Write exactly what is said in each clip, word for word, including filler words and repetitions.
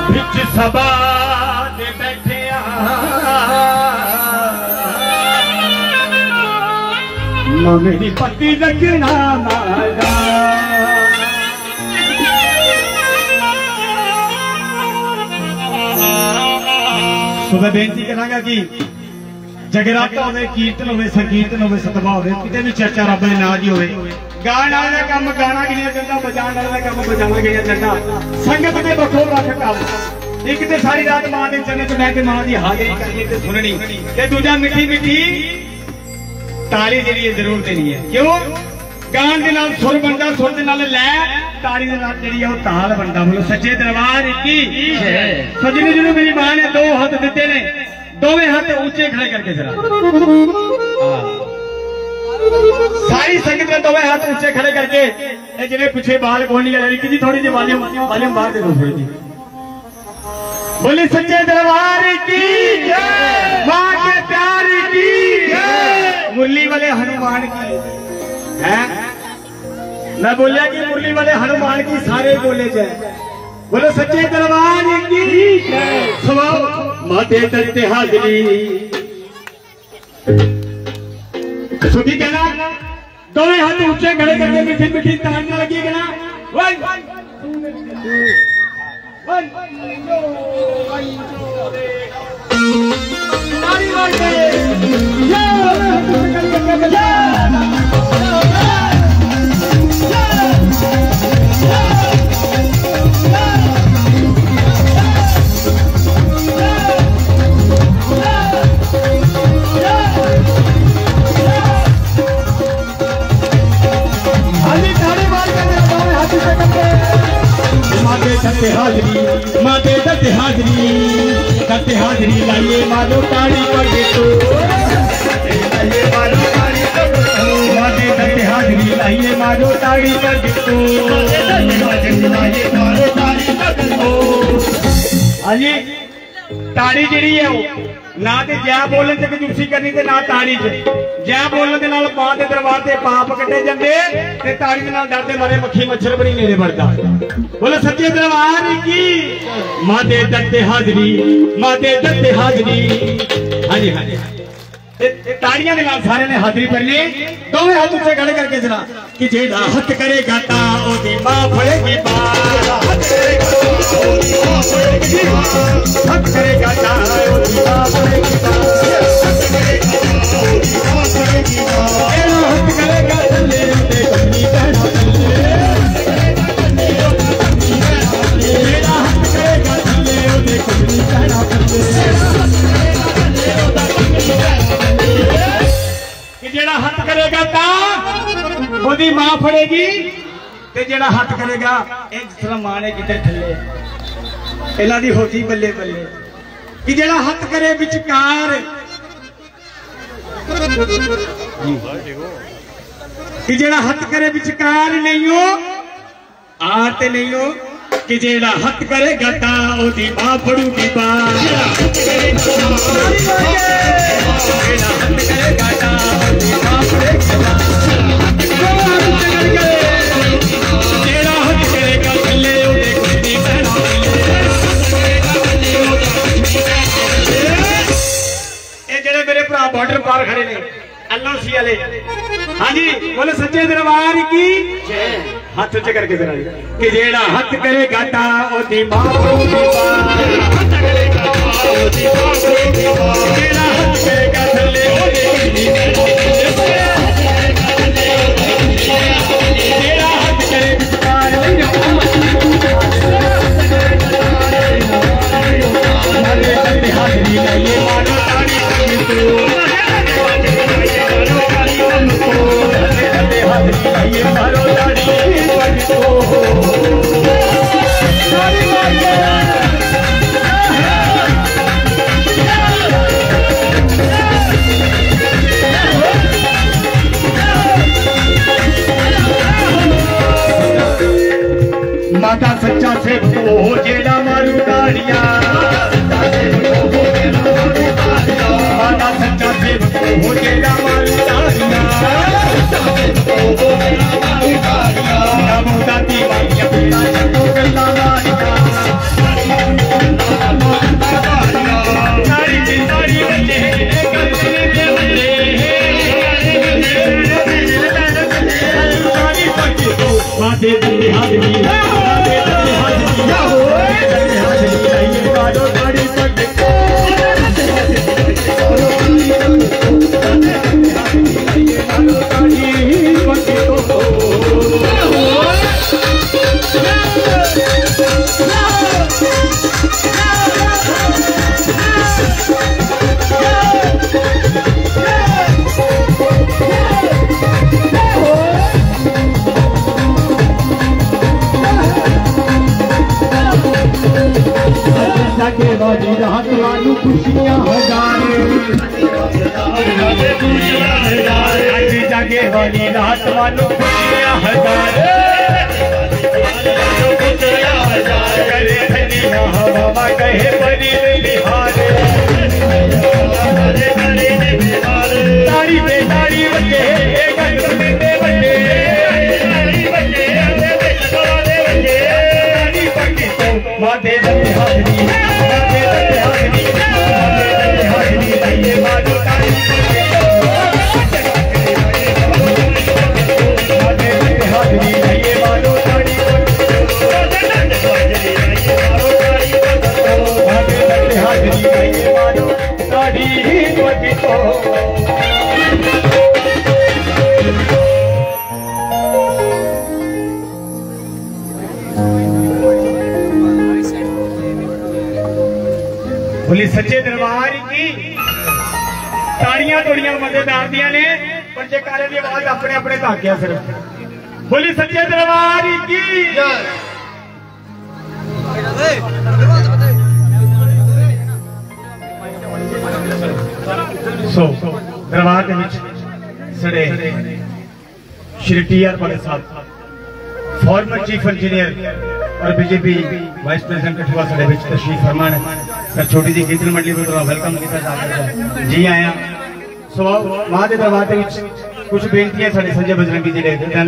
बिच सभा दे बैठे मेरी पति रखना मारा। सुबह बेनती करांगा कि जगराता होवे, कीर्तन होवे, संकीर्तन होवे, सतवा होवे, किते भी चर्चा रब दे नाम दी होवे। गाण वाले दा काम गाना गिणिया जंदा, बजाण वाले दा काम बजाना गिणिया जंदा। संगत दे बखो रख काम एक ते सारी रात मां दे चरण च बैठ के मां दी हाजिरी करनी ते सुननी, ते दूजा मिठी मिठी ताली जेहड़ी है जरूरत नहीं है। क्यों? गान दे नाल सुर बनदा, सुर दे नाल लै, ताली दे नाल जेहड़ी है वो ताल बनदा। बोलो सच्चे दरबार की सजनी जी मेरी मां ने दो हाथ दिते ने, दोवें हाथ ऊंचे खड़े करके जरा सारी संगत ने दोवें हाथ ऊंचे खड़े करके, जिन्हें पीछे बाल कोई नहीं लगा जी, थोड़ी सी वॉल्यूम वॉल्यूम बाहर दे दो थोड़ी जी। बोली सच्चे दरबार की मां के प्यार की, मुरली वाले हनुमान की है। मैं बोलिया कि मुरली वाले हनुमान की सारे बोले जाए। बोलो सच्चे दरबार की सुनो माते दत्ते हाजरी। सुधी कहना दोनों हाथ ऊंचे खड़े करके मीठी मीठी तालियां लगी कहना वन वन ताली मार के दत्ते हाजरी, माते दत्ते हाजरी, दत्ते हाजरी लाइए मारो ताड़ी पड़े तो, लाइए मारो ताड़ी पड़े तो, माते दत्ते हाजरी लाइए मारो ताड़ी पड़े तो, लाइए मारो ताड़ी पड़े तो। हाजी ताड़ी जी है वो ना तो जय बोलने से कंजूसी करनी ते ना ताड़ी च। जय बोलने के नाल मां के दरबार से पाप कटे जाते, ते ताड़ी के नाल डरते मारे मक्खी मच्छर बड़ी नेड़े बढ़ता। बोलो सच्चे दरबार की मां दे दत्ते हाजरी, मां दे दत्ते हाजरी। हाँ जी हाँ जी ताड़ियां के नाल सारे ने हाजरी भरनी, दोवें हाथ ऊंचे खड़े करके जरा कि जेड़ा हथ करेगा ता ओदी मां फड़ेगी बाल, हथ करेगा ता ओदी मां फड़ेगी बाल, हथ करेगा थल्ले ते कमनी कहना जेड़ा हथ करेगा थल्ले ओदी कमनी कहना कि जेड़ा हथ करेगा ता ओदी मां फड़ेगी, ते जेड़ा हथ करेगा एक जिस तरह मां ने किते थल्ले इन्हां दी होती बल्ले बल्ले। कि जेड़ा हथ करे विचकार, कि जेड़ा हथ करे विचकार नहीं हो आते नहीं हो, कि जेड़ा हथ करेगा ता ओदी मां फड़ूगी बाल, जेड़ा हथ करेगा ता ओदी मां फड़ेगी बाल, जेड़ा हथ करेगा थल्ले ओदे कुड़ी कहना ये जेड़े मेरे भरा बॉर्डर पार खड़े ने एलओसी वाले। हाँ जी बोले सच्चे दरबार की हाथ ऊंचे करके जरा कि जेड़ा हथ करेगा ता ओदी मां फड़ूगी बाल, हथ करेगा ता ओदी मां फड़ूगी बाल, जेड़ा हथ करेगा थल्ले ओदे कुड़ी जेड़ा हथ करे विचकार हाजरी लाइए मारो ताड़ी हाजरी लाइए मारो ताड़ी माता सच्चा से हो जेड़ा मारू ताड़िया, माता सच्चा से हो जेड़ा मारू ताड़िया, माते दत्ते हाजरी माते दत्ते हाजरी दत्ते हाजरी लाइए मारो ताड़ी पग के बाजी रात वालू खुशियां हजारे जागे वाली रात वालू खुशियां हजारे करे धनिया हवा कहे बड़ी बिहारे तारी पे तारी बजे बजे बजे माते दत्ते हाजरी माते दत्ते हाजरी माते दत्ते हाजरी लाइए मारो ताड़ी माते दत्ते हाजरी लाइए मारो ताड़ी माते दत्ते हाजरी लाइए मारो ताड़ी बोली सच्चे दरबार की ताड़ियां तोड़ियां मजेदार दिया ने पर जयकारे की आवाज अपने अपने तक है सिर्फ बोली सच्चे दरबार की सो दरबार के विच सड़े श्री टी आर भगत साहब फॉर्मर चीफ इंजीनियर और बीजेपी वाइस प्रेसिडेंट कठुआ साढ़े विच तशरीफ फरमान सर छोटी जी कीर्तन मंडली को वेलकम किया जाता जी आया सो मां के दरबार के विच कुछ बेनतियां साढ़े संजय बजरंगी जी ने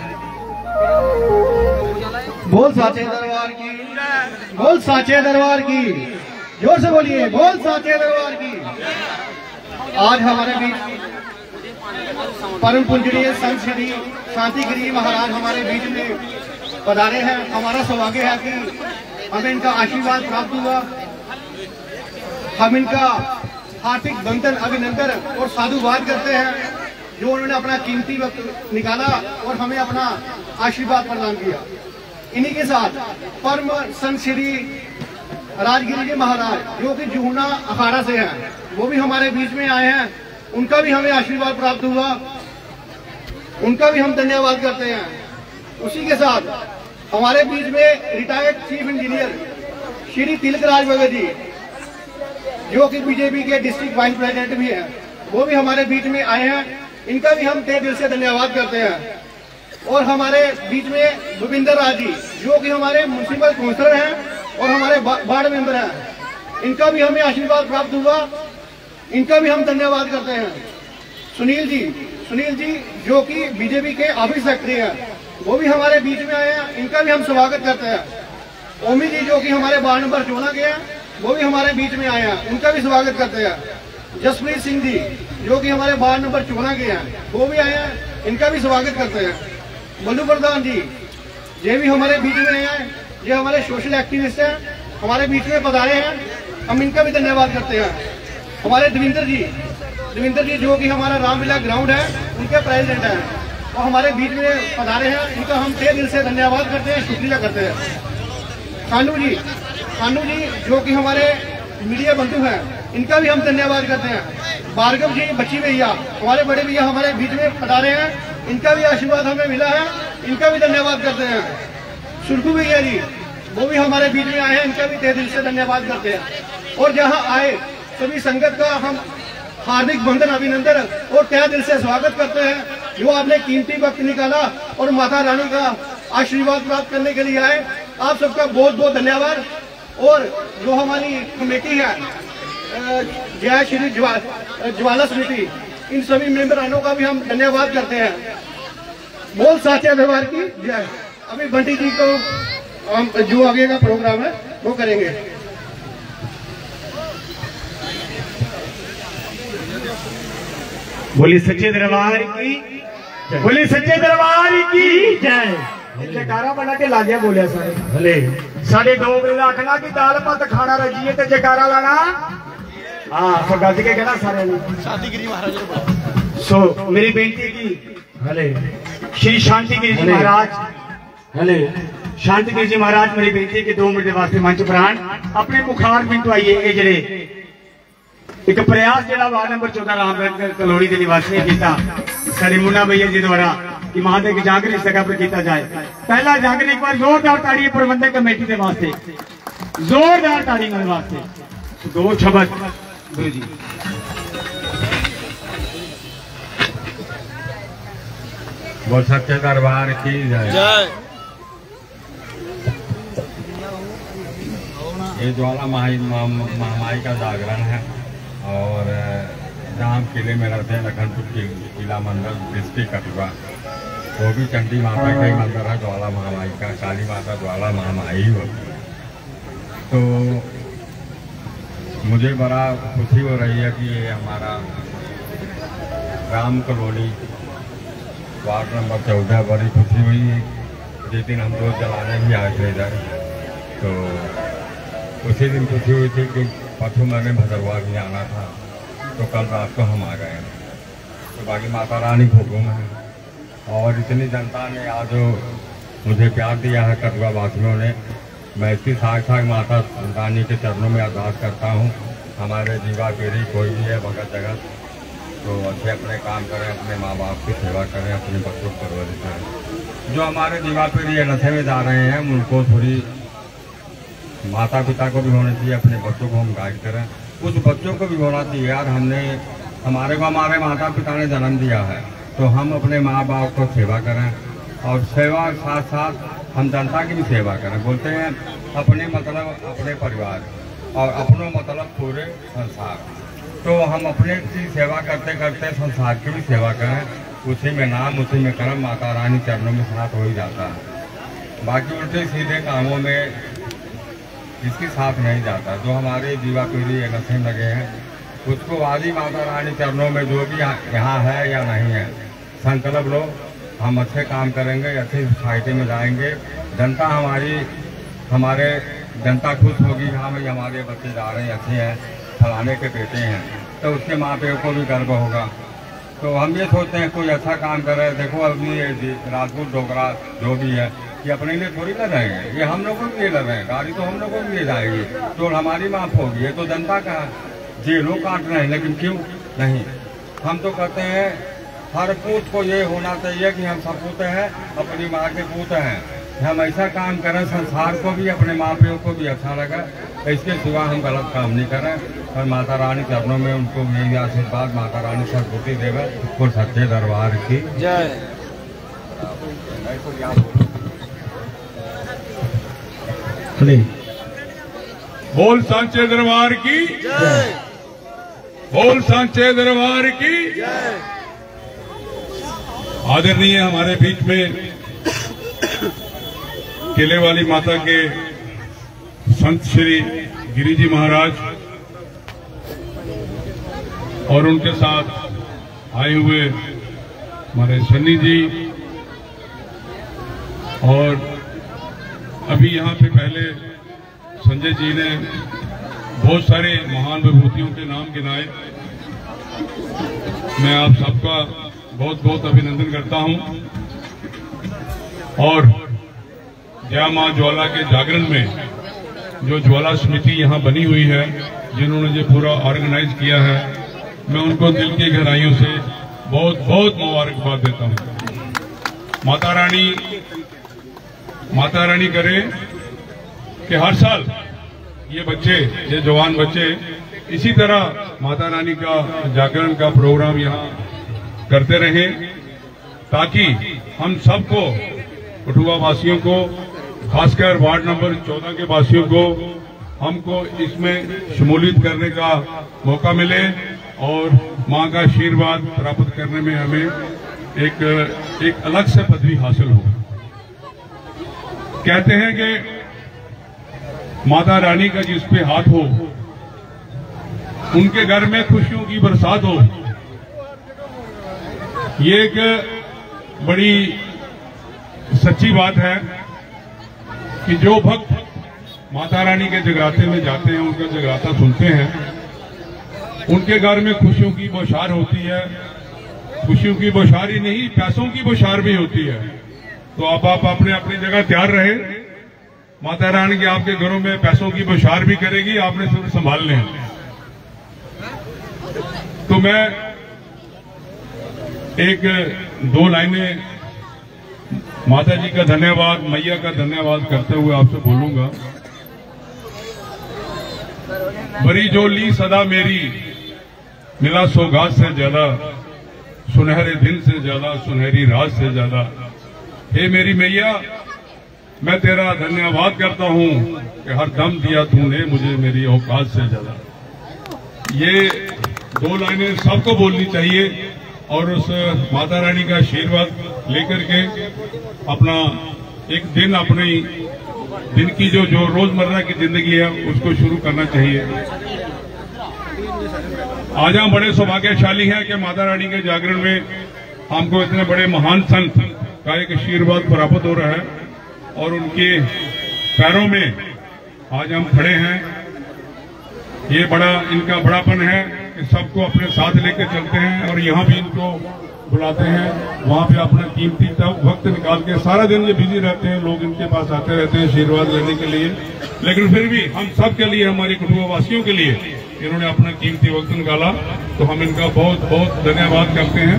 बोल साचे दरबार की बोल साचे दरबार की जोर से बोलिए बोल साचे दरबार की। आज हमारे बीच परम पूजनीय संत श्री शांतिगिरी महाराज हमारे बीच में पधारे हैं। हमारा सौभाग्य है कि हमें इनका आशीर्वाद प्राप्त हुआ। हम इनका हार्दिक बंधन अभिनंदन और साधुवाद करते हैं जो उन्होंने अपना कीमती वक्त निकाला और हमें अपना आशीर्वाद प्रदान किया। इन्हीं के साथ परम संत श्री राजगिरी जी महाराज जो कि जूहना अखाड़ा से हैं वो भी हमारे बीच में आए हैं। उनका भी हमें आशीर्वाद प्राप्त हुआ, उनका भी हम धन्यवाद करते हैं। उसी के साथ हमारे बीच में retired chief engineer Shri Tilakraj Bhagat ji जो कि बीजेपी के डिस्ट्रिक्ट वाइस प्रेसिडेंट भी हैं वो भी हमारे बीच में आए हैं। इनका भी हम तहे दिल से धन्यवाद करते हैं। और हमारे बीच में भूपिंदर राज जी जो कि हमारे म्युनिसिपल काउंसिलर हैं और हमारे वार्ड मेंबर हैं, इनका भी हमें आशीर्वाद प्राप्त हुआ, इनका भी हम धन्यवाद करते हैं। सुनील जी सुनील जी जो कि बीजेपी के ऑफिस सेक्रेटरी हैं वो भी हमारे बीच में आए हैं, इनका भी हम स्वागत करते हैं। ओमी जी जो कि हमारे वार्ड नंबर चौदह के हैं वो भी हमारे बीच में आए हैं, उनका भी स्वागत करते हैं। जसप्रीत सिंह जी जो कि हमारे वार्ड नंबर चौदह के हैं वो भी आए हैं, इनका भी स्वागत करते हैं। मल्लू प्रधान जी ये भी हमारे बीच में हैं, ये हमारे सोशल एक्टिविस्ट हैं, हमारे बीच में पधारे हैं, हम इनका भी धन्यवाद करते हैं। हमारे देवेंद्र जी देवेंद्र जी जो कि हमारा रामलीला ग्राउंड है उनके प्रेसिडेंट हैं, वो हमारे बीच में पधारे हैं, इनका हम तहे दिल से धन्यवाद करते हैं, शुक्रिया करते हैं। खानू जी खानू जी जो कि हमारे मीडिया बंधु हैं, इनका भी हम धन्यवाद करते हैं। भार्गव जी बच्ची भैया हमारे बड़े भैया हमारे बीच में पधारे हैं, इनका भी आशीर्वाद हमें मिला है, इनका भी धन्यवाद करते हैं। सुरखू भैया जी वो भी हमारे बीच में आए हैं, इनका भी तहे दिल से धन्यवाद करते हैं। और जहाँ आए सभी संगत का हम हार्दिक बंधन अभिनंदन और तहे दिल से स्वागत करते हैं जो आपने कीमती वक्त निकाला और माता रानी का आशीर्वाद प्राप्त करने के लिए आए। आप सबका बहुत बहुत धन्यवाद। और जो हमारी कमेटी है जय श्री ज्वा, ज्वाला समिति, इन सभी मेंबरानों का भी हम धन्यवाद करते हैं। बोल साचे दरबार की जय। अभी बंटी जी को हम जो आगे का प्रोग्राम है वो करेंगे। बोली सच्चे दरबार की बोली सच्चे दरबार की जय। जयकारा बना के लागे बोलिया सारे भले साढ़े दो बजे आखना कि दाल पत खाना रजीए ते जयकारा लाना हाँ तो गज के कहना सारे शादी गिरी महाराज सो मेरी बेनती की भले श्री शांति गिरी जी महाराज भले शांति गिरी जी महाराज मेरी बेनती कि दो मिनट वास्ते मंच प्राण अपने मुखार मिंटू आइए ये जड़े एक प्रयास जरा वार्ड नंबर चौदह रामगढ़ कलोड़ी के निवासी ने किया सारे मुन्ना भैया जी द्वारा कि महादेव की जागरण इस जगह पर किया जाए पहला जागरण एक बार जोरदार ताड़ी प्रबंधक कमेटी के वास्ते जोरदार ताड़ी मेरे वास्ते दो शब्द जी बोल सच्चे दरबार की जय। ये ज्वाला महामाई का जागरण है और जहाँ किले में रहते हैं लखनपुर किला मंदिर डिस्ट्रिक्ट कटुआ वो भी चंडी माता का ही मंदिर है ज्वाला महामाई का काली माता ज्वाला महामाई होती है। तो मुझे बड़ा खुशी हो रही है कि ये हमारा राम कॉलोनी वार्ड नंबर चौदह बड़ी खुशी हुई जिस दिन हम लोग जलाने भी आए थे इधर तो उसी दिन खुशी हुई थी कि परसों मैंने भदरवा भी आना था तो कल रात को हम आ गए तो बाकी माता रानी भोगों में और इतनी जनता ने आज मुझे प्यार दिया है कटुआ वासियों ने मैं इसकी साक्षात माता रानी के चरणों में अरदास करता हूँ हमारे जीवा पीढ़ी कोई भी है भगत जगत तो अच्छे अपने काम करें अपने माँ बाप की सेवा करें अपने बच्चों को परवरिश करें। जो हमारे जीवा पीढ़ी है नशे में जा रहे हैं उनको थोड़ी माता पिता को भी होना चाहिए अपने बच्चों को हम गाइड करें कुछ बच्चों को भी होना चाहिए यार हमने हमारे को हमारे माता पिता ने जन्म दिया है तो हम अपने माँ बाप को सेवा करें और सेवा साथ साथ हम जनता की भी सेवा करें। बोलते हैं अपने मतलब अपने परिवार और अपनों मतलब पूरे संसार तो हम अपने की सेवा करते करते संसार की भी सेवा करें उसी में नाम उसी में कर्म माता रानी चरणों में साथ हो ही जाता है। बाकी उल्टे सीधे कामों में इसकी साथ नहीं जाता। जो हमारे जीवा पीढ़ी नशे लगे हैं उसको वाली माता रानी चरणों में जो भी यहाँ है या नहीं है संकल्प लो हम अच्छे काम करेंगे अच्छी सोसाइटी में जाएंगे जनता हमारी हमारे जनता खुश होगी हाँ भाई हमारे बच्चे जा रहे हैं अच्छे हैं फलाने के बेटे हैं तो उसके माँ प्यो को भी गर्व होगा। तो हम ये सोचते हैं कोई अच्छा काम करे देखो अभी राजपूत डोगरा जो भी है ये अपने लिए थोड़ी लड़ रहे हैं ये हम लोगों के लिए लड़ रहे हैं गाड़ी तो हम लोगों के लिए जाएगी तो हमारी माफ होगी ये तो जनता का जेलों काट रहे हैं लेकिन क्यों नहीं हम तो कहते हैं हर पूत को ये होना चाहिए कि हम सपूत हैं अपनी माँ के पूत हैं हम ऐसा काम करें संसार को भी अपने माँ प्यो को भी अच्छा लगे इसके सिवा हम गलत काम नहीं करें और माता रानी चरणों में उनको यही आशीर्वाद माता रानी सद्बुद्धि देवे और सच्चे दरबार की जय। बोल सांचे दरबार की जय। बोल सांचे दरबार की जय। आदरणीय हमारे बीच में किले वाली माता के संत श्री गिरी जी महाराज और उनके साथ आए हुए हमारे सन्नी जी और अभी यहाँ पे पहले संजय जी ने बहुत सारे महान विभूतियों के नाम गिनाए। मैं आप सबका बहुत बहुत अभिनंदन करता हूं और जय मां ज्वाला के जागरण में जो ज्वाला समिति यहाँ बनी हुई है जिन्होंने ये पूरा ऑर्गेनाइज किया है मैं उनको दिल की गहराइयों से बहुत बहुत मुबारकबाद देता हूँ। माता रानी माता रानी करे कि हर साल ये बच्चे ये जवान बच्चे इसी तरह माता रानी का जागरण का प्रोग्राम यहाँ करते रहें ताकि हम सबको कठुआ वासियों को खासकर वार्ड नंबर चौदह के वासियों को हमको इसमें शमूलियत करने का मौका मिले और मां का आशीर्वाद प्राप्त करने में हमें एक एक अलग से पदवी हासिल हो। कहते हैं कि माता रानी का जिस पे हाथ हो उनके घर में खुशियों की बरसात हो। ये एक बड़ी सच्ची बात है कि जो भक्त माता रानी के जगराते में जाते हैं, उनका जगराता सुनते हैं, उनके घर में खुशियों की बौछार होती है। खुशियों की बौछार ही नहीं, पैसों की बौछार भी होती है। तो आप आप अपने अपनी जगह तैयार रहे। माता रानी के आपके घरों में पैसों की बौछार भी करेगी, आपने सिर्फ संभालने हैं। तो मैं एक दो लाइनें माता जी का धन्यवाद, मैया का धन्यवाद करते हुए आपसे बोलूंगा। बड़ी जो ली सदा मेरी, मिला सौगात से ज्यादा, सुनहरे दिन से ज्यादा, सुनहरी रात से ज्यादा। हे मेरी मैया, मैं तेरा धन्यवाद करता हूं कि हर दम दिया तूने मुझे मेरी औकात से ज्यादा। ये दो लाइनें सबको बोलनी चाहिए और उस माता रानी का आशीर्वाद लेकर के अपना एक दिन, अपनी दिन की जो जो रोजमर्रा की जिंदगी है उसको शुरू करना चाहिए। आज हम बड़े सौभाग्यशाली हैं कि माता रानी के जागरण में हमको इतने बड़े महान संत का एक आशीर्वाद प्राप्त हो रहा है और उनके पैरों में आज हम खड़े हैं। ये बड़ा इनका बड़ापन है कि सबको अपने साथ लेकर चलते हैं और यहाँ भी इनको बुलाते हैं, वहाँ पे अपना कीमती वक्त निकाल के सारा दिन ये बिजी रहते हैं, लोग इनके पास आते रहते हैं आशीर्वाद लेने के लिए। लेकिन फिर भी हम सब के लिए, हमारे कुटुंब वासियों के लिए इन्होंने अपना कीमती वक्त निकाला, तो हम इनका बहुत बहुत धन्यवाद करते हैं।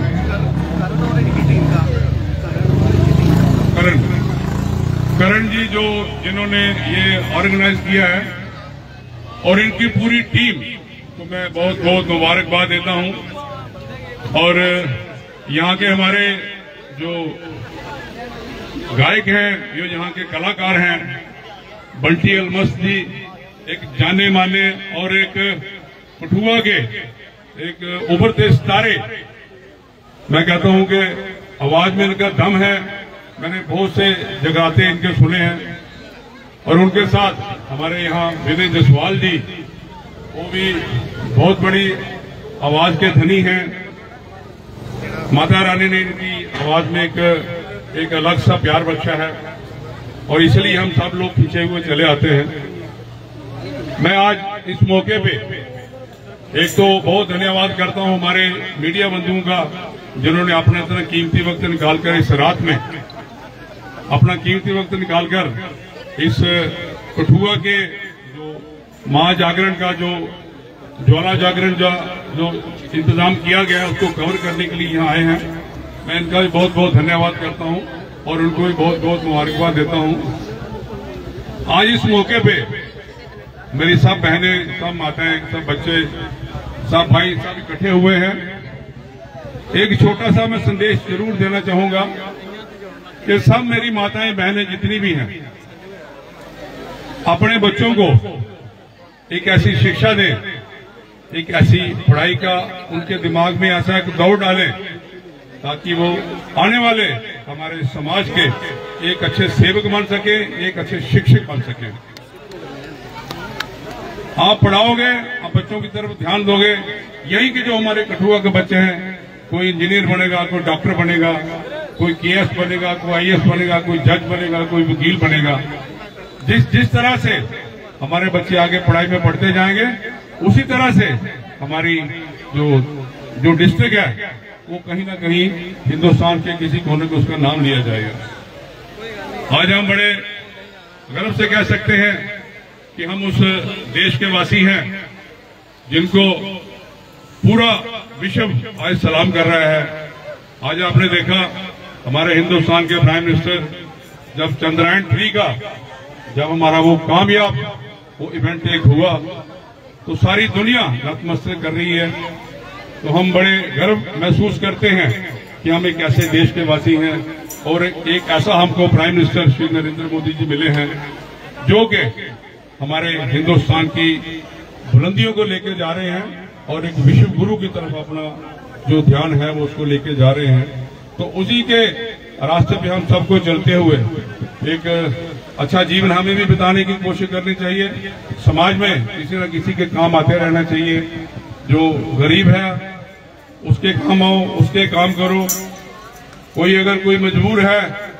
करण करण जी जो जिन्होंने ये ऑर्गेनाइज किया है और इनकी पूरी टीम को मैं बहुत बहुत मुबारकबाद देता हूं। और यहाँ के हमारे जो गायक हैं, जो यहाँ के कलाकार हैं, बंटी अलमस्त जी एक जाने माने और एक कठुआ के एक उभरते सितारे। मैं कहता हूं कि आवाज में इनका दम है। मैंने बहुत से जगराते इनके सुने हैं और उनके साथ हमारे यहाँ विनय जसवाल जी, वो भी बहुत बड़ी आवाज के धनी हैं। माता रानी ने इनकी आवाज में एक एक अलग सा प्यार बख्शा है और इसलिए हम सब लोग खींचे हुए चले आते हैं। मैं आज इस मौके पे एक तो बहुत धन्यवाद करता हूं हमारे मीडिया बंधुओं का, जिन्होंने अपना इतना कीमती वक्त निकालकर इस रात में अपना कीमती वक्त निकालकर इस कठुआ के जो महाजागरण का जो ज्वाला जागरण जो, जो इंतजाम किया गया है उसको कवर करने के लिए यहाँ आए हैं। मैं इनका भी बहुत बहुत धन्यवाद करता हूँ और उनको भी बहुत बहुत मुबारकबाद देता हूँ। आज इस मौके पे मेरी सब बहनें, सब माताएं, सब बच्चे, सब भाई सब इकट्ठे हुए हैं। एक छोटा सा मैं संदेश जरूर देना चाहूंगा कि सब मेरी माताएं बहनें जितनी भी हैं, अपने बच्चों को एक ऐसी शिक्षा दें, एक ऐसी पढ़ाई का उनके दिमाग में ऐसा एक दौड़ डालें ताकि वो आने वाले हमारे समाज के एक अच्छे सेवक बन सके, एक अच्छे शिक्षक बन सके। आप पढ़ाओगे, आप बच्चों की तरफ ध्यान दोगे, यही कि जो हमारे कठुआ के बच्चे हैं, कोई इंजीनियर बनेगा, कोई डॉक्टर बनेगा, कोई केएस बनेगा, कोई आईएएस बनेगा, कोई जज बनेगा, कोई वकील बनेगा। जिस जिस तरह से हमारे बच्चे आगे पढ़ाई में पढ़ते जाएंगे, उसी तरह से हमारी जो जो डिस्ट्रिक्ट है वो कहीं ना कहीं हिंदुस्तान के किसी कोने को उसका नाम लिया जाएगा। आज हम बड़े गर्व से कह सकते हैं कि हम उस देश के वासी हैं जिनको पूरा विश्व आज सलाम कर रहा है। आज आपने देखा हमारे हिंदुस्तान के प्राइम मिनिस्टर जब चंद्रयान थ्री का जब हमारा वो कामयाब वो इवेंट एक हुआ तो सारी दुनिया नतमस्तक कर रही है। तो हम बड़े गर्व महसूस करते हैं कि हम एक ऐसे देश के वासी हैं और एक ऐसा हमको प्राइम मिनिस्टर श्री नरेंद्र मोदी जी मिले हैं जो कि हमारे हिंदुस्तान की बुलंदियों को लेकर जा रहे हैं और एक विश्व गुरु की तरफ अपना जो ध्यान है वो उसको लेकर जा रहे हैं। तो उसी के रास्ते पे हम सबको चलते हुए एक अच्छा जीवन हमें भी बिताने की कोशिश करनी चाहिए। समाज में किसी न किसी के काम आते रहना चाहिए। जो गरीब है उसके काम आओ, उसके काम करो। कोई अगर कोई मजबूर है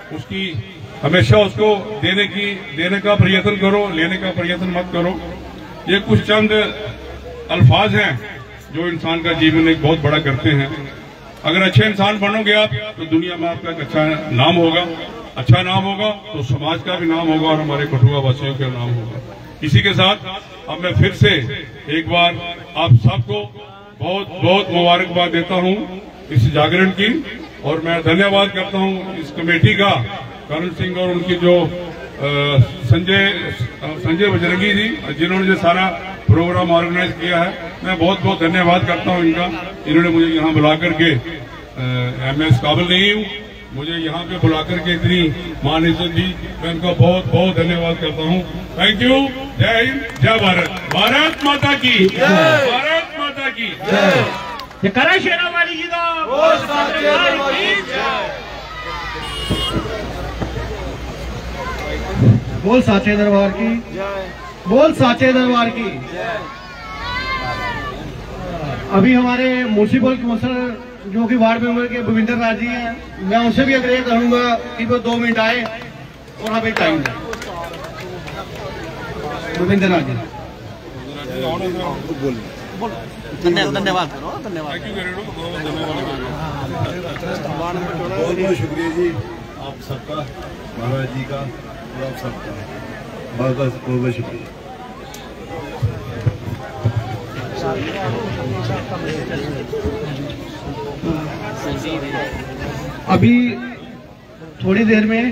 उसकी हमेशा उसको देने की देने का प्रयत्न करो, लेने का प्रयत्न मत करो। ये कुछ चंद अल्फाज हैं जो इंसान का जीवन एक बहुत बड़ा करते हैं। अगर अच्छे इंसान बनोगे आप तो दुनिया में आपका एक अच्छा नाम होगा, अच्छा नाम होगा तो समाज का भी नाम होगा और हमारे कठुआ वासियों का नाम होगा। इसी के साथ अब मैं फिर से एक बार आप सबको बहुत बहुत मुबारकबाद देता हूं इस जागरण की, और मैं धन्यवाद करता हूं इस कमेटी का, करण सिंह और उनकी जो संजय संजय बजरंगी जी जिन्होंने जो सारा प्रोग्राम ऑर्गेनाइज किया है। मैं बहुत बहुत धन्यवाद करता हूं इनका। इन्होंने मुझे यहाँ बुला करके, मैं इस काबिल नहीं हूँ, मुझे यहाँ पे बुला करके इतनी मान इज्जत दी, मैं इनका बहुत बहुत धन्यवाद करता हूँ। Thank you. जय हिंद, जय भारत, भारत माता की, भारत माता की जय। करा शेरा वाली की बोल साचे दरबार की, बोल साचे दरबार की। अभी हमारे म्यूनिसिपल कमिश्नर जो कि वार्ड मेंबर के भूविंदर राज जी हैं, मैं उनसे भी आग्रह करूंगा कि वो दो मिनट आए और हमें टाइम दें। भूविंदर राज जी धन्यवाद करो, धन्यवाद। बहुत बहुत शुक्रिया जी आप सबका, महाराज जी का और आप सबका बहुत बहुत बहुत बहुत शुक्रिया। अभी थोड़ी देर में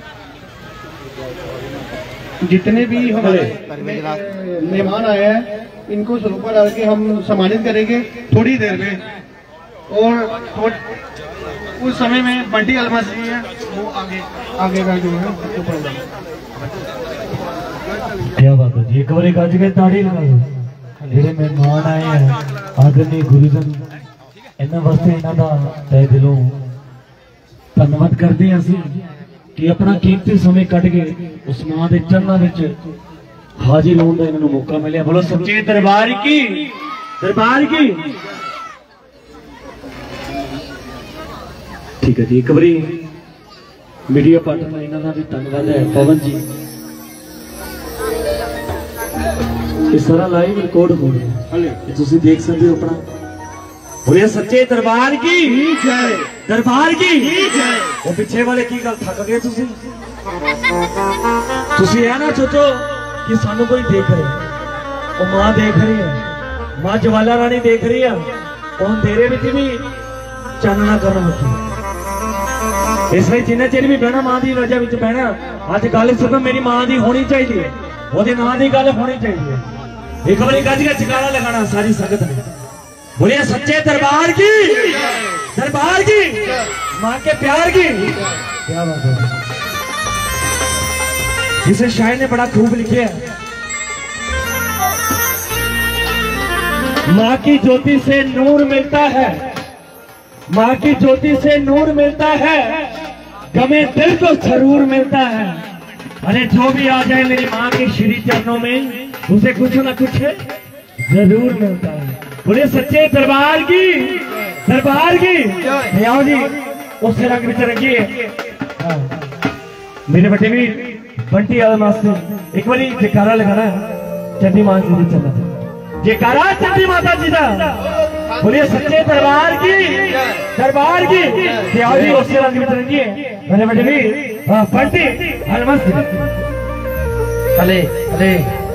जितने भी हमारे मेहमान आए हैं इनको सरूपा डाल के हम सम्मानित करेंगे थोड़ी देर में। और उस समय में बंटी अलमस जी है, वो आगे आगे का जो है तो प्रोग्राम। क्या बात है जी, एक बार एक आज के ताड़ी लगा दो। ਜਿਹੜੇ ਮਹਿਮਾਨ ਆਏ ਆ ਆਦਰਨੀ ਗੁਰੂਜਨ, ਇਹਨਾਂ ਵਾਸਤੇ ਇਹਨਾਂ ਦਾ ਤਹਿ ਦਿਲੋਂ ਧੰਨਵਾਦ ਕਰਦੇ ਹਾਂ ਅਸੀਂ ਕਿ ਆਪਣਾ ਕੀਮਤੀ ਸਮੇਂ ਕੱਢ ਕੇ ਉਸ ਮਾਂ ਦੇ ਚਰਨਾਂ ਵਿੱਚ ਹਾਜ਼ਰ ਹੋਣ ਦਾ ਇਹਨਾਂ ਨੂੰ ਮੌਕਾ ਮਿਲਿਆ। ਬੋਲੋ ਸੱਚੇ ਦਰਬਾਰ ਕੀ, ਦਰਬਾਰ ਕੀ। ਠੀਕ ਹੈ ਜੀ, ਇੱਕ ਵਾਰੀ मीडिया पार्टनर ਇਹਨਾਂ ਦਾ ਵੀ ਧੰਨਵਾਦ ਹੈ। पवन जी, ये सारा लाइव रिकॉर्ड हो रहा है, तुम देख सकते हो अपना। बोलिए सच्चे दरबार की जय, दरबार की जय। वो पिछे वाले की गल थक गए तुसी, तुसी ऐ ना सोचो कि सानू कोई देख रहे, वो मां देख रही है, मां ज्वाला रानी देख रही है, वो अंधेरे में भी चानना करना होता। इसलिए जिन्ना चिर भी बहना मां की वजह में बहना, अज गल सिर्फ मेरी मां की होनी चाहिए, वो नां की गल होनी चाहिए। एक बार गज का जयकारा लगाना सारी संगत ने। बोलिए सच्चे दरबार की, दरबार की, मां के प्यार की। क्या बात है, जिसे शायर ने बड़ा खूब लिखे है, मां की ज्योति से नूर मिलता है, मां की ज्योति से नूर मिलता है, गमे दिल को जरूर मिलता है। अरे जो भी आ जाए मेरी मां के श्री चरणों में, उसे कुछ ना कुछ जरूर मिलता है। बोले सच्चे दरबार की, दरबार की। आओ जी उस रंग में रंगिए मेरे बटे भी बंटी अलमस से। एक बार जयकारा लगाना है चंडी मां जी की चरणों में, जयकारा चंडी माता जी का। बोलिए सच्चे दरबार की, दरबार की। आओ जी उस रंग में रंगिए मेरे बटे भी बंटी अलमस। अले अले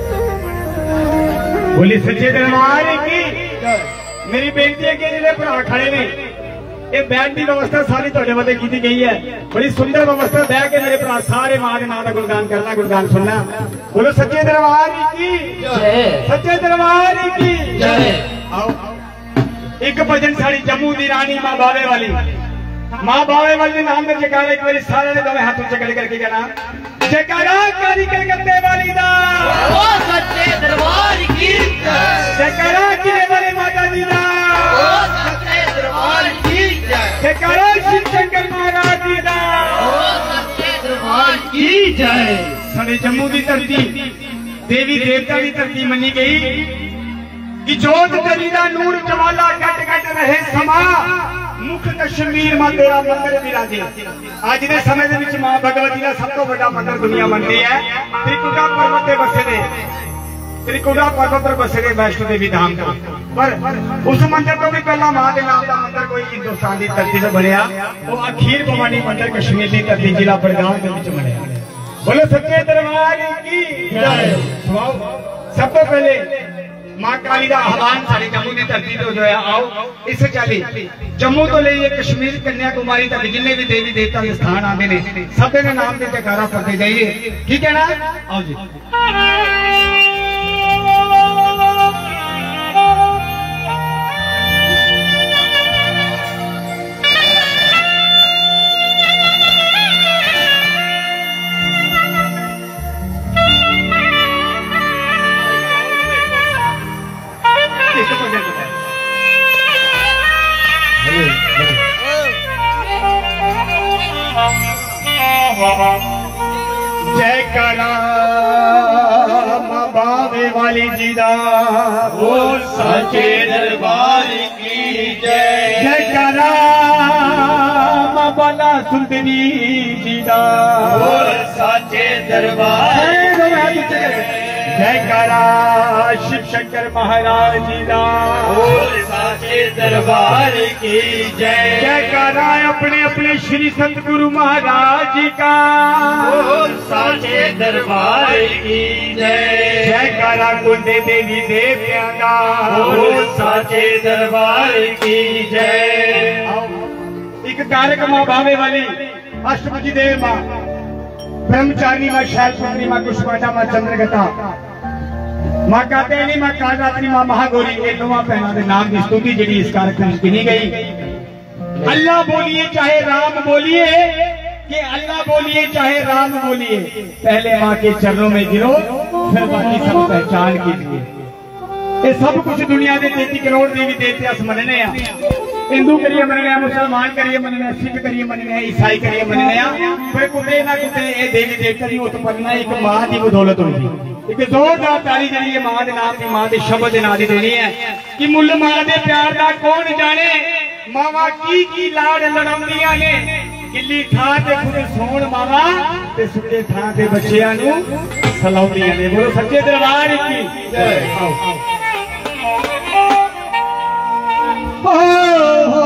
बोली सच्चे दरबार की। मेरी बेनती है कि जिहड़े भरा खड़े ने, ये बैठ की व्यवस्था सारी तुहाडे वास्ते की गई है, बड़ी सुंदर व्यवस्था। बह के मेरे भरा सारे मां के नाम का गुणगान करना, गुणगान सुनना। बोलो सच्चे दरबार की जय, सच्चे दरबार की जय। आओ एक भजन साड़ी जम्मू की रानी मां बावे वाली, मां बावे वाली नाम में जयकारा एक बार सारे ने दोवें हाथ ऊंचे कर करके कहना जयकारा करी कलकत्ते वाली दा, ओ सच्चे दरबार की जय। जयकारा किले वाले माता जी दा, ओ सच्चे दरबार की जय। जयकारा शिव शंकर महाराज जी दा, ओ सच्चे दरबार की जय। साडे जम्मू की धरती देवी देवता की धरती मनी गई कि जोत तरी दा नूर जवाला कट कट रहे समा, मुख कश्मीर मां तेरा मंदिर विराजे। अज के समय दे विच मां भगवती का सब तो बड़ा मंदिर दुनिया मनती है। त्रिकुटा पर्वत ते बसे ने, त्रिकुटा पर्वत पर बसे ने वैष्णो देवी धाम का। पर उस मंदिर तो भी पहला मां के नाम का मंदिर कोई हिंदुस्तान की धरती से बनया, वो अखीर भवानी मंदिर कश्मीर की धरती जिला बड़गाम के विच बनया। बोलो सच्चे दरबार की जय। सब तो पहले मां काली का आह्वान सारी जम्मू की धरती तो जो है आओ इस चाली जम्मू तो लेइए कश्मीर कन्याकुमारी तक जिन्हें भी देवी देवता के स्थान आते हैं सब के नाम से जयकारा करते जाइए। ठीक है ना? आओ जी। जयकारा बाबे वाली जी दा बोल सच्चे दरबार की जय। जयकारा बाला सुंदरी जी दा बोल सच्चे दरबार। जयकारा शिव शंकर महाराज जी दा बोल सच्चे दरबार की जय। जयकारा अपने अपने श्री संत गुरु महाराज जी का बोल सच्चे दरबार की जय। जयकारा कुंडे देवी देवता का बोल सच्चे दरबार की जय। एक तारक माँ बावे वाली अष्टभुजी देव माँ ब्रह्मचारी माँ शैलपुत्री माँ कुशवाटा माँ चंद्रगता माँ कात्यायनी माँ कालरात्रि माँ महागौरी के नौवा पहना के नाम की स्तुति जी इस कार्यक्रम में गिनी गई। अल्लाह बोलिए चाहे राम बोलिए कि अल्लाह बोलिए चाहे राम बोलिए, पहले माँ के चरणों में गिरो फिर बाकी सब पहचान कीजिए। ये सब कुछ दुनिया के तैंती करोड़ देवी देवते अस मनने आ। हिंदू करिए मनने, मुसलमान करिए मनने, सिख करिए मनने, ईसाई करिए मनने आ, पर कुते ना कुते ये देवी देवता की उत्पन्ना एक मां की बदौलत होगी। एक जोरदार ताली जी मां के नाम की मां के शब्द के नाम की देनी है कि मुल मां के प्यार का कौन जाने, मावा की की लाड़ लड़ाउंदियां ने, गिल्ली थां ते खुद सोण मावा ते सुके थां ते बच्चियां नूं सलाउंदियां ने। बोलो सच्चे दरबार की जय। हो हो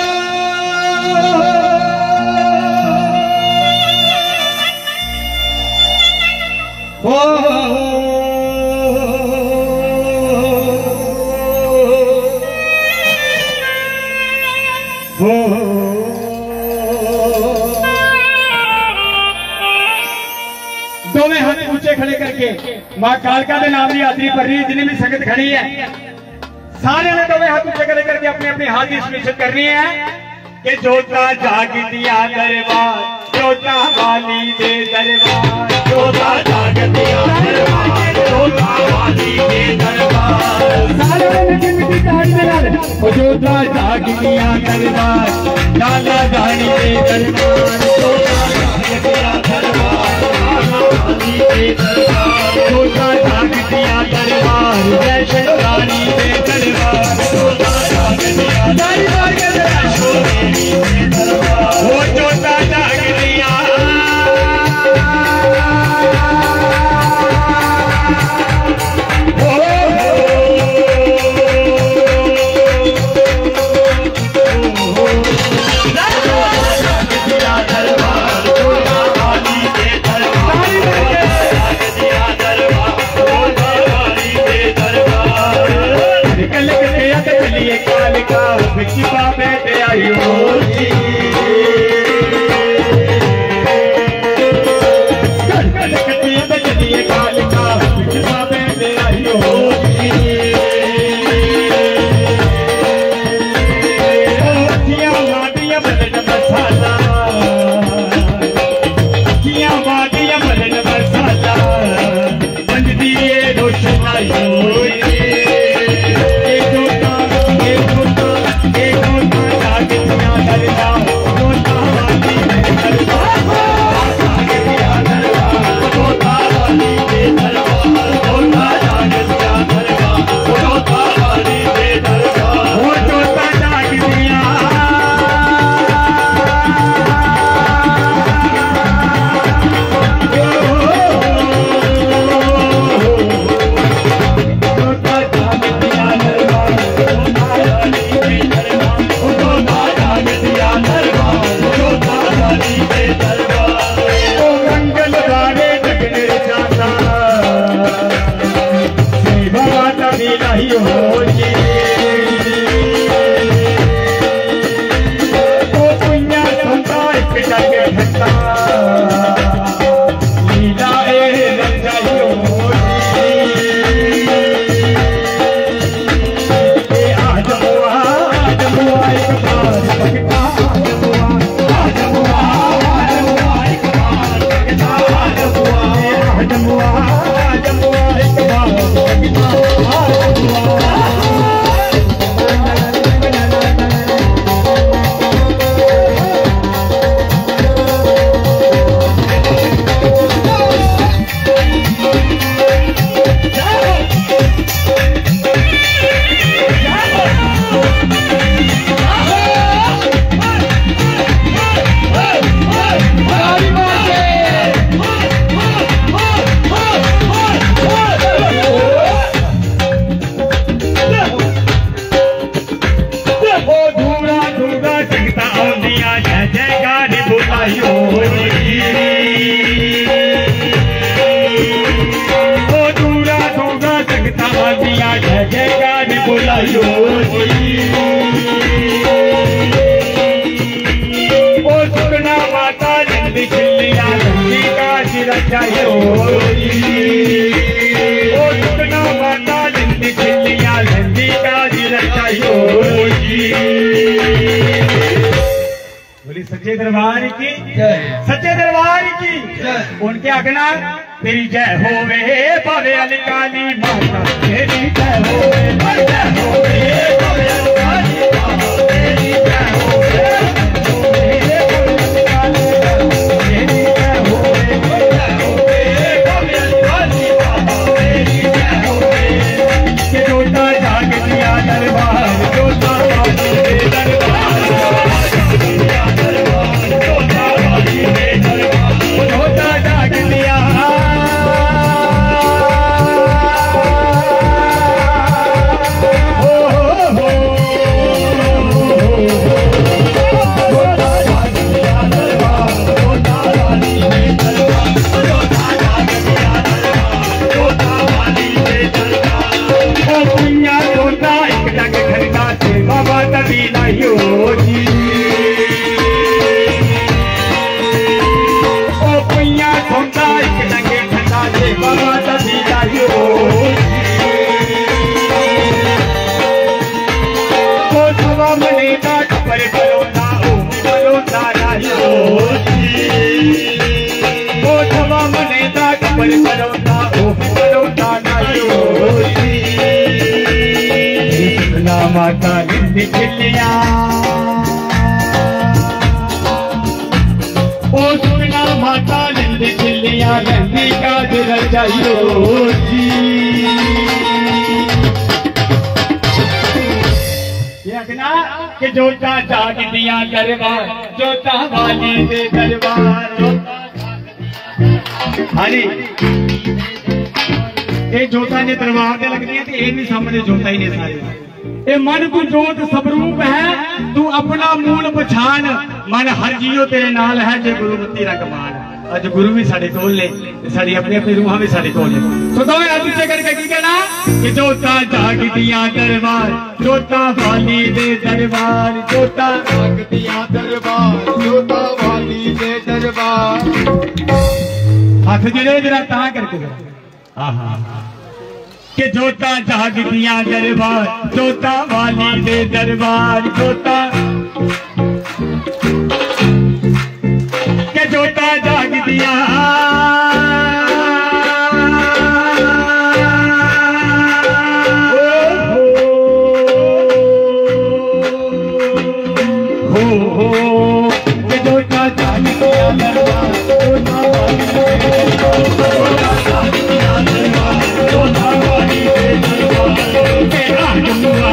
दोवें हाथ ऊंचे खड़े करके मां कालका के नाम की हाजरी भर रही है। जिन्हें भी संगत खड़ी है सारे ने दोवें हाथ ऊंचे खड़े करके अपनी अपनी हाजिरी सुनिश्चित करनी है कि जोता जाग दिया दरबार, जोता वाली दे दरबार, जोता जाग दिया दरबार, जोता वाली दे दरबार। सारे ने मिट्टी मिट्टी ताड़ी दे यार ओ जोता जाग दिया दरबार, लाला जानी दे दरबार, जोता जाग दिया दरबार, लाला वाली दे दरबार, जोता जाग दिया दरबार, जय शंकरानी दे दरबार, जोता जाग दिया दरबार के दरबार, वो जोता जाग दिया दरबार, रचायो जी। ओ सुगना माता नंद खिलिया नंदी काज रचायो जी। ओ सुगना माता नंद खिलिया नंदी काज रचायो जी। बोली सच्चे दरबार की जय, सच्चे दरबार की जय। उनके अगना तेरी जय होवे भावे अली काली माता तेरी जय होवे, जय होवे भावे अली काली माता तेरी जय होवे, तेरी जय होवे, जय होवे भावे अली काली माता तेरी जय होवे। के जोता जाग दिया दरबार, जोता वाली दे दरबार, जोता वाली दे दरबार, जोता जाग दिया बाबा तभी लाइयो जी। ओ पुइया ठोंका एक लगे ठंडा से बाबा तभी लाइयो जी। ओ सवा मने का पर बलोना ओ बलोना लाइयो जी। ओ सवा मने का पर बलोना ओ बलोना लाइयो जी। माता नंद खिलिया ओ सुगना माता नंद खिलिया नंदी काज रचायो जी। ये अगना के जोता जाग दिया दरबार, जोता वाली दे दरबार। हाँ जी, ये जोता ने दरबार दे लगनी है तो ये भी सामने जोता ही नहीं सारे। ए मन तू जोत सबरूप है, तू अपना मूल पछान, मन हर जियो तेरे नाल है जे गुरु मती रा कमान। अज गुरु भी साडे कोल ने, साडी अपनी अपनी रूहां भी साडे कोल ने। तो दोवें हाथ ऊंचे करके की कहना कि जोता जाग दिया दरबार, जोता वाली दे दरबार, जोता जाग दिया दरबार, जोता वाली दे दरबार। हाथ जरे जरा ता करके हाँ हाँ के जोता जाग दिया दरबार, जोता वाली दे दरबार, जोता के जोता जाग दिया हो हो के जोता जाग दिया दरबार, जोता वाली दे दरबार, जोता वाली दे दरबार। तेरा जमुआ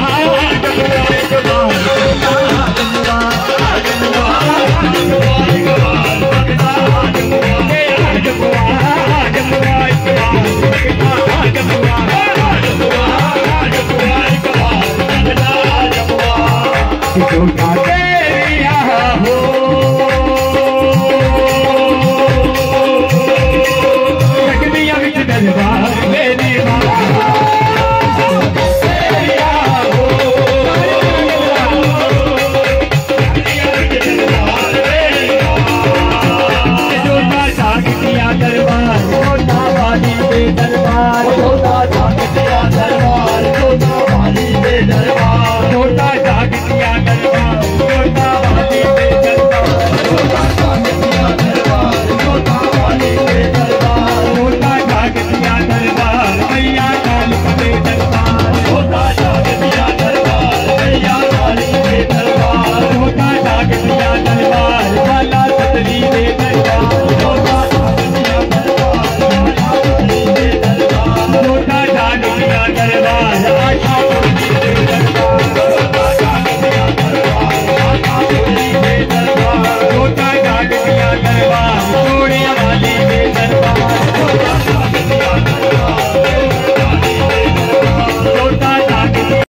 दरबार,